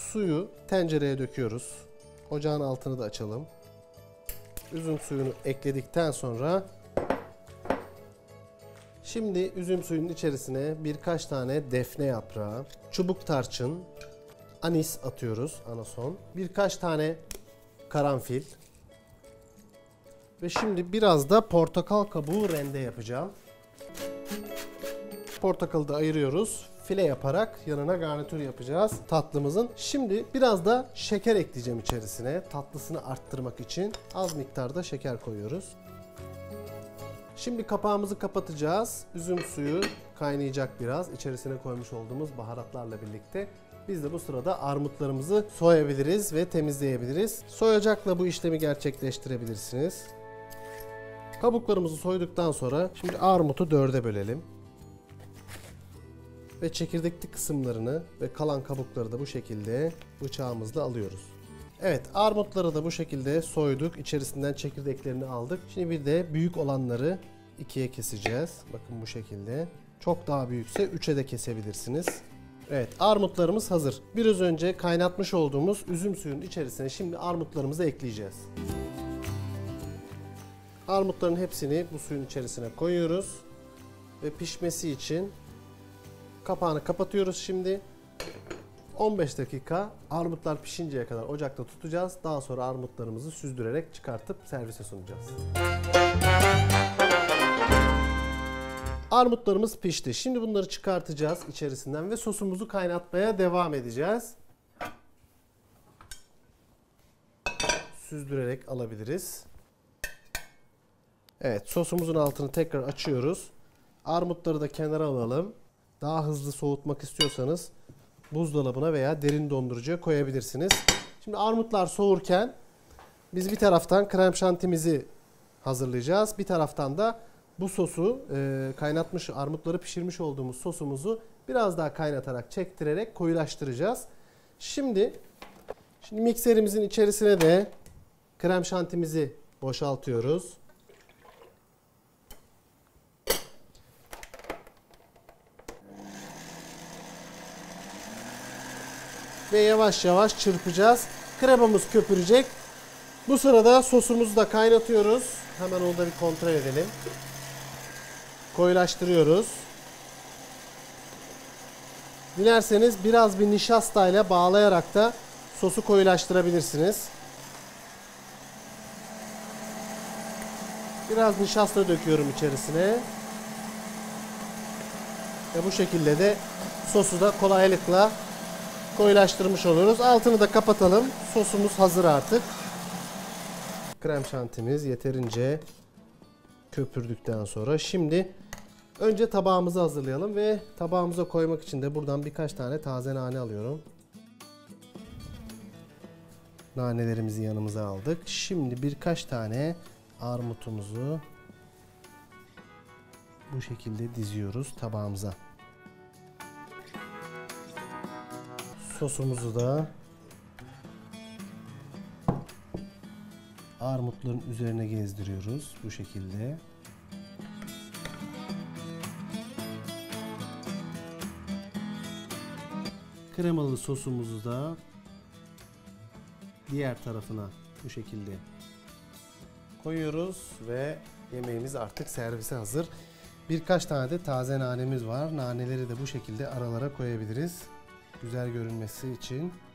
Suyu tencereye döküyoruz. Ocağın altını da açalım. Üzüm suyunu ekledikten sonra şimdi üzüm suyunun içerisine birkaç tane defne yaprağı, çubuk tarçın, anis atıyoruz anason. Birkaç tane karanfil. Ve şimdi biraz da portakal kabuğu rende yapacağım. Portakalı da ayırıyoruz. File yaparak yanına garnitür yapacağız tatlımızın. Şimdi biraz da şeker ekleyeceğim içerisine. Tatlısını arttırmak için az miktarda şeker koyuyoruz. Şimdi kapağımızı kapatacağız. Üzüm suyu kaynayacak biraz. İçerisine koymuş olduğumuz baharatlarla birlikte. Biz de bu sırada armutlarımızı soyabiliriz ve temizleyebiliriz. Soyacakla bu işlemi gerçekleştirebilirsiniz. Kabuklarımızı soyduktan sonra şimdi armutu 4'e bölelim. Ve çekirdekli kısımlarını ve kalan kabukları da bu şekilde bıçağımızla alıyoruz. Evet, armutları da bu şekilde soyduk. İçerisinden çekirdeklerini aldık. Şimdi bir de büyük olanları 2'ye keseceğiz. Bakın bu şekilde. Çok daha büyükse 3'e de kesebilirsiniz. Evet, armutlarımız hazır. Biraz önce kaynatmış olduğumuz üzüm suyunun içerisine şimdi armutlarımızı ekleyeceğiz. Armutların hepsini bu suyun içerisine koyuyoruz. Ve pişmesi için kapağını kapatıyoruz şimdi. 15 dakika armutlar pişinceye kadar ocakta tutacağız. Daha sonra armutlarımızı süzdürerek çıkartıp servise sunacağız. Armutlarımız pişti. Şimdi bunları çıkartacağız içerisinden ve sosumuzu kaynatmaya devam edeceğiz. Süzdürerek alabiliriz. Evet, sosumuzun altını tekrar açıyoruz. Armutları da kenara alalım. Daha hızlı soğutmak istiyorsanız buzdolabına veya derin dondurucuya koyabilirsiniz. Şimdi armutlar soğurken biz bir taraftan krem şantimizi hazırlayacağız. Bir taraftan da bu sosu kaynatmış, armutları pişirmiş olduğumuz sosumuzu biraz daha kaynatarak, çektirerek koyulaştıracağız. Şimdi mikserimizin içerisine de krem şantimizi boşaltıyoruz. Ve yavaş yavaş çırpacağız. Kremamız köpürecek. Bu sırada sosumuzu da kaynatıyoruz. Hemen onu da bir kontrol edelim. Koyulaştırıyoruz. Dilerseniz biraz bir nişasta ile bağlayarak da sosu koyulaştırabilirsiniz. Biraz nişasta döküyorum içerisine. Ve bu şekilde de sosu da kolaylıkla koyulaştırmış oluyoruz. Altını da kapatalım. Sosumuz hazır artık. Krem şantimiz yeterince köpürdükten sonra şimdi önce tabağımızı hazırlayalım ve tabağımıza koymak için de buradan birkaç tane taze nane alıyorum. Nanelerimizi yanımıza aldık. Şimdi birkaç tane armutumuzu bu şekilde diziyoruz tabağımıza. Sosumuzu da armutların üzerine gezdiriyoruz bu şekilde. Kremalı sosumuzu da diğer tarafına bu şekilde koyuyoruz ve yemeğimiz artık servise hazır. Birkaç tane de taze nanemiz var. Naneleri de bu şekilde aralara koyabiliriz. Güzel görünmesi için.